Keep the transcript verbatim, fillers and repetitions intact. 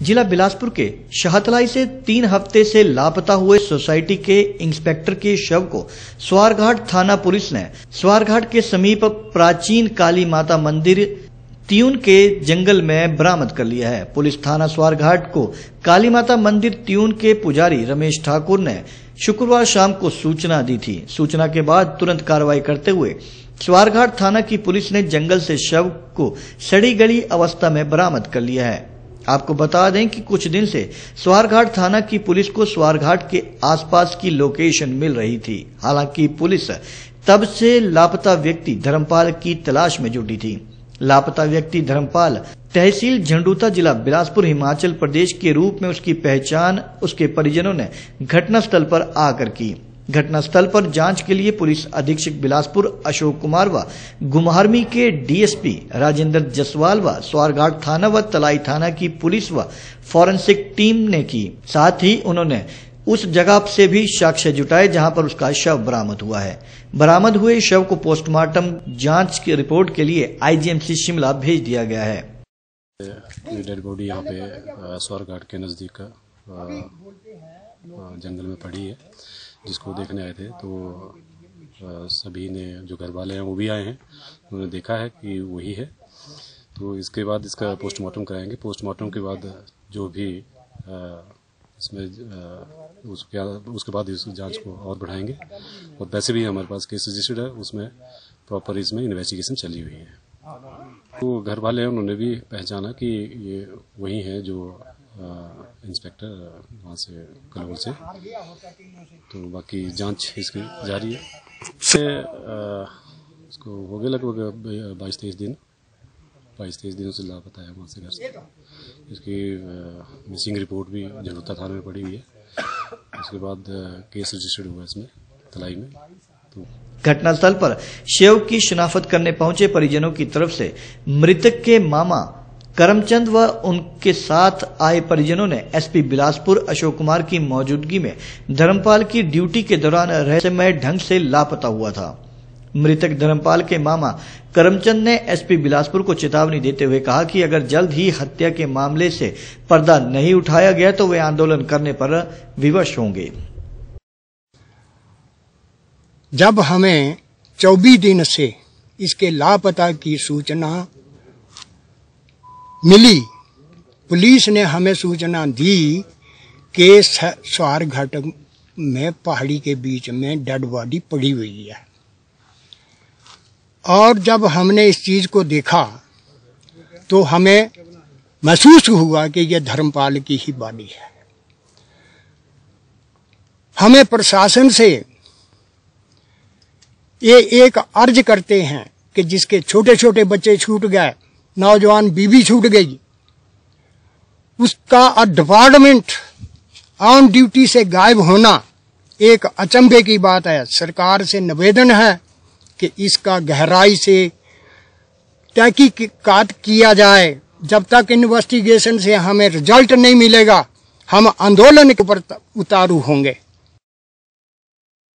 जिला बिलासपुर के शहतलाई से तीन हफ्ते से लापता हुए सोसाइटी के इंस्पेक्टर के शव को स्वारघाट थाना पुलिस ने स्वारघाट के समीप प्राचीन काली माता मंदिर त्यून के जंगल में बरामद कर लिया है। पुलिस थाना स्वारघाट को काली माता मंदिर त्यून के पुजारी रमेश ठाकुर ने शुक्रवार शाम को सूचना दी थी। सूचना के बाद तुरंत कार्रवाई करते हुए स्वारघाट थाना की पुलिस ने जंगल से शव को सड़ी गली अवस्था में बरामद कर लिया है। आपको बता दें कि कुछ दिन से स्वारघाट थाना की पुलिस को स्वारघाट के आसपास की लोकेशन मिल रही थी। हालांकि पुलिस तब से लापता व्यक्ति धर्मपाल की तलाश में जुटी थी। लापता व्यक्ति धर्मपाल तहसील झंडूता जिला बिलासपुर हिमाचल प्रदेश के रूप में उसकी पहचान उसके परिजनों ने घटनास्थल पर आकर की। घटनास्थल पर जांच के लिए पुलिस अधीक्षक बिलासपुर अशोक कुमार व गुमहारमी के डीएसपी राजेंद्र जसवाल व स्वारघाट थाना व तलाई थाना की पुलिस व फॉरेंसिक टीम ने की। साथ ही उन्होंने उस जगह से भी साक्ष्य जुटाए जहां पर उसका शव बरामद हुआ है। बरामद हुए शव को पोस्टमार्टम जांच की रिपोर्ट के लिए आईजीएमसी शिमला भेज दिया गया है। डेड बॉडी यहाँ पे स्वारघाट के नजदीक जंगल में पड़ी है, जिसको देखने आए थे। तो सभी ने, जो घर वाले हैं वो भी आए हैं, उन्होंने देखा है कि वही है। तो इसके बाद इसका पोस्टमार्टम कराएंगे। पोस्टमार्टम के बाद जो भी इसमें उसके उसके बाद इस जांच को और बढ़ाएंगे। और वैसे भी हमारे पास केस रजिस्टर्ड है, उसमें प्रॉपर इसमें इन्वेस्टिगेशन चली हुई है। तो घर वाले हैं, उन्होंने भी पहचाना कि ये वही है जो इंस्पेक्टर वहाँ से कलोल से। तो बाकी जांच इसकी जारी है। से इसको हो गए लगभग बाईस तेईस दिन बाईस तेईस दिनों से लापता है वहाँ से घर से। इसकी मिसिंग रिपोर्ट भी झंडूता थाने में पड़ी हुई है। उसके बाद केस रजिस्टर्ड हुआ इसमें तलाई में। तो घटनास्थल पर शव की शिनाख्त करने पहुंचे परिजनों की तरफ से मृतक के मामा करमचंद व उनके साथ आए परिजनों ने एसपी बिलासपुर अशोक कुमार की मौजूदगी में धर्मपाल की ड्यूटी के दौरान रहस्यमय ढंग से लापता हुआ था। मृतक धर्मपाल के मामा करमचंद ने एसपी बिलासपुर को चेतावनी देते हुए कहा कि अगर जल्द ही हत्या के मामले से पर्दा नहीं उठाया गया तो वे आंदोलन करने पर विवश होंगे। जब हमें चौबीस दिन से इसके लापता की सूचना मिली, पुलिस ने हमें सूचना दी कि स्वारघाट में पहाड़ी के बीच में डेड बॉडी पड़ी हुई है। और जब हमने इस चीज को देखा तो हमें महसूस हुआ कि यह धर्मपाल की ही बॉडी है। हमें प्रशासन से ये एक अर्ज करते हैं कि जिसके छोटे छोटे बच्चे छूट गए, नौजवान बीवी छूट गई, उसका डिपार्टमेंट ऑन ड्यूटी से गायब होना एक अचंभे की बात है। सरकार से निवेदन है कि इसका गहराई से तहकीकात किया जाए। जब तक इन्वेस्टिगेशन से हमें रिजल्ट नहीं मिलेगा, हम आंदोलन के ऊपर उतारू होंगे।